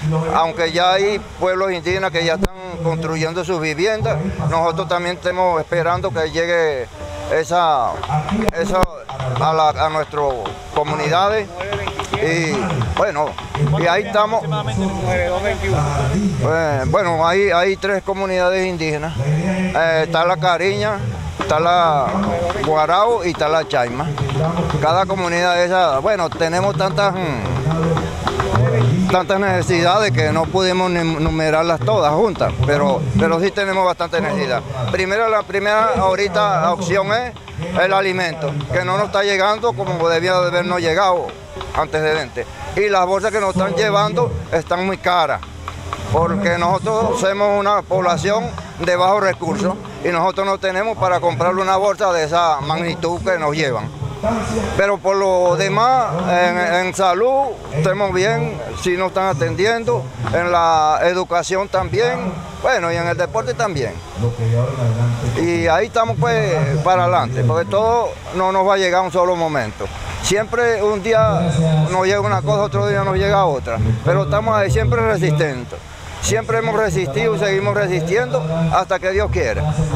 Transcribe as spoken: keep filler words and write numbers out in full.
aunque ya hay pueblos indígenas que ya están construyendo sus viviendas, nosotros también estamos esperando que llegue esa, esa a, la, a nuestras comunidades. Y bueno, y ahí estamos. Eh, bueno, hay, hay tres comunidades indígenas. Eh, está la Cariña, está la Guarao y está la Chaima. Cada comunidad de esas, bueno, tenemos tantas, tantas necesidades que no pudimos numerarlas todas juntas, pero, pero sí tenemos bastante necesidad. Primero, la primera ahorita opción es el alimento, que no nos está llegando como debía de habernos llegado antecedentes. Y las bolsas que nos están llevando están muy caras, porque nosotros somos una población de bajos recursos y nosotros no tenemos para comprarle una bolsa de esa magnitud que nos llevan. Pero por lo demás, en, en salud estamos bien, sí nos están atendiendo, en la educación también, bueno, y en el deporte también. Y ahí estamos pues para adelante, porque todo no nos va a llegar un solo momento. Siempre un día nos llega una cosa, otro día nos llega otra, pero estamos ahí siempre resistentes. Siempre hemos resistido y seguimos resistiendo hasta que Dios quiera.